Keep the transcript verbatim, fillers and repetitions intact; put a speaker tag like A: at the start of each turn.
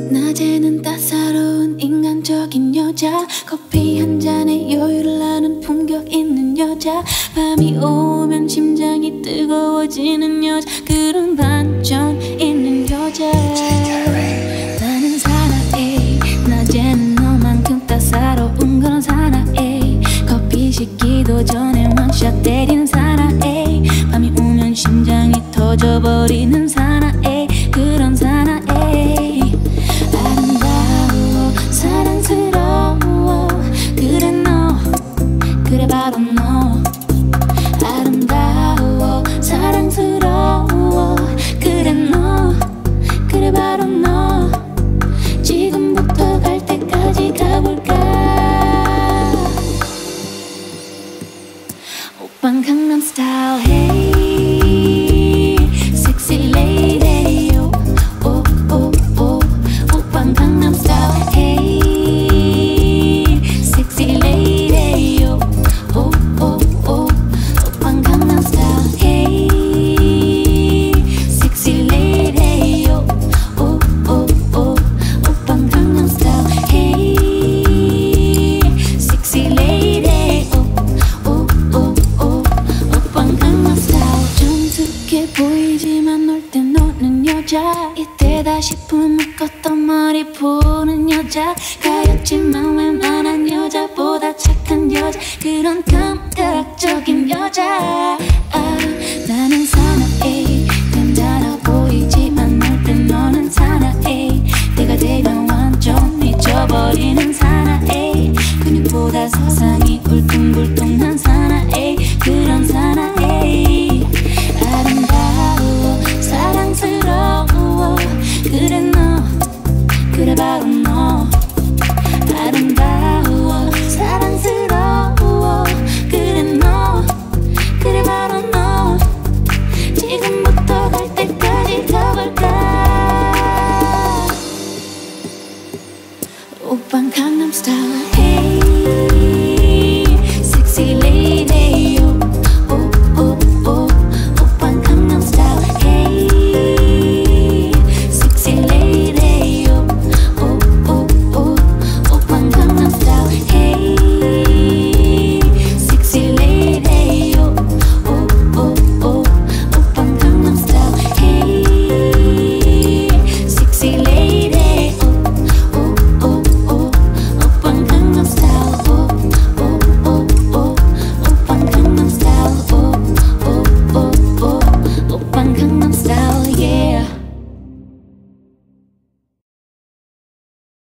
A: 낮에는 따사로운 인간적인 여자, 커피 한 잔에 여유를 아는 품격 있는 여자, 밤이 오면 심장이 뜨거워지는 여자, 그런 반전 있는 여자. 나는 사나이, 낮에는 너만큼 따사로운 그런 사나이, 커피 식기도 전에 원샷 때리는 사나이, 밤이 오면 심장이 터져버리는 사나이, 그런 사나이. 아름다워 사랑스러워 그래 너, 그래 바로 너. 아름다워 사랑스러워 그래 너, 그래 바로 너. 지금부터 갈 때까지 가볼까. 오빤 강남 스타일 hey sexy lady oh oh oh oh. 오빤 강남 스타일 hey sexy lady oh oh oh oh. 오빤 강남 스타일 hey sexy lady oh oh oh oh. 오빤 강남 스타일 hey sexy lady oh oh oh oh. 오빤 강남 스타일 정숙해 보이지만 놀 때 노는 여자, 이때다 싶으면 묶었던 머리 보는 여자, 가엾지만 웬만한 여자보다 착한 여자, 그런 감각적인 여자. 아, 나는 사나이, 남자라 보이지만 놀 때 너는 사나이, 내가 되면 완전 미쳐버리는 사나이, 근육보다 세상이 울퉁불퉁한 사나이, 그런 사나이. 아름다워 사랑스러워 그래 너, 그래 바로 너. 아름다워 사랑스러워 그래 너, 그래 바로 너. 지금부터 갈 때까지 가볼까. 오빤 강남 스타일 hey